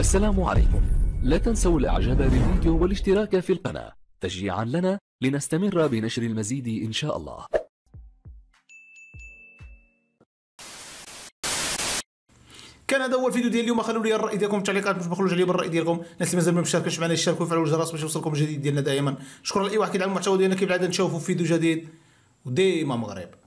السلام عليكم. لا تنسوا الاعجاب بالفيديو والاشتراك في القناة تشجيعا لنا لنستمر بنشر المزيد ان شاء الله. كان هذا هو الفيديو ديال اليوم. خلوا لي الراي ديالكم في التعليقات باش ما تبخلوش عليا بالراي ديالكم. الناس اللي مازال ما مشاركش معنا يشاركوا ويفعلوا الجرس باش يوصلكم الجديد ديالنا دائما. شكرا لاي واحد كيدعم المحتوى ديالنا كيف العاده. نشوفوا في فيديو جديد وديما مغرب.